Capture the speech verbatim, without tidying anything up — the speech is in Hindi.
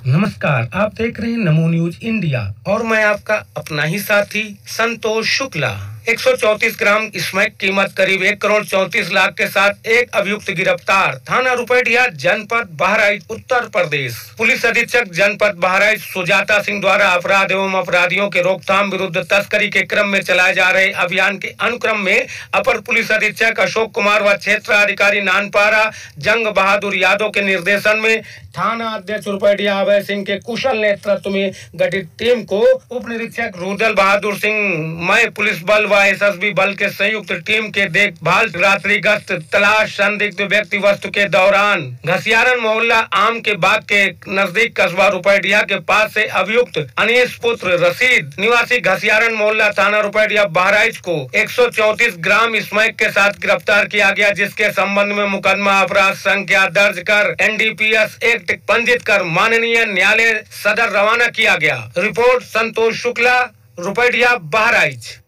नमस्कार, आप देख रहे हैं नमो न्यूज इंडिया और मैं आपका अपना ही साथी संतोष शुक्ला। एक सौ चौंतीस ग्राम स्मैक कीमत करीब एक करोड़ चौंतीस लाख के साथ एक अभियुक्त गिरफ्तार। थाना रुपैडिया, जनपद बहराइच, उत्तर प्रदेश। पुलिस अधीक्षक जनपद बहराइच सुजाता सिंह द्वारा अपराध एवं अपराधियों के रोकथाम विरुद्ध तस्करी के क्रम में चलाए जा रहे अभियान के अनुक्रम में अपर पुलिस अधीक्षक अशोक कुमार व क्षेत्र अधिकारी नानपारा जंग बहादुर यादव के निर्देशन में थाना अध्यक्ष रुपैडिया अभय सिंह के कुशल नेतृत्व में गठित टीम को उप निरीक्षक रुदल बहादुर सिंह, मैं पुलिस बल व एसएसबी बल के संयुक्त टीम के देखभाल रात्रि गश्त तलाश संदिग्ध व्यक्ति वस्तु के दौरान घसियारन मोहल्ला आम के बाग के नजदीक कस्बा रुपैडिया के पास से अभियुक्त अनीस पुत्र रशीद निवासी घसियारन मोहल्ला थाना रुपैडिया बहराइच को एक सौ चौंतीस ग्राम स्मैक के साथ गिरफ्तार किया गया, जिसके संबंध में मुकदमा अपराध संख्या दर्ज कर एनडीपीएस एक्ट पंजीत कर माननीय न्यायालय सदर रवाना किया गया। रिपोर्ट संतोष शुक्ला, रुपैडिया बहराइच।